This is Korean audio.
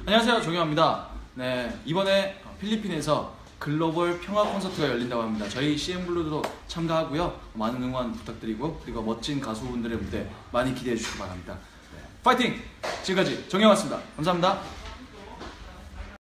안녕하세요, 정영합니다. 네, 이번에 필리핀에서 글로벌 평화 콘서트가 열린다고 합니다. 저희 CN블루도 참가하고요. 많은 응원 부탁드리고, 그리고 멋진 가수분들의 무대 많이 기대해 주시기 바랍니다. 파이팅! 지금까지 정영이었습니다. 감사합니다.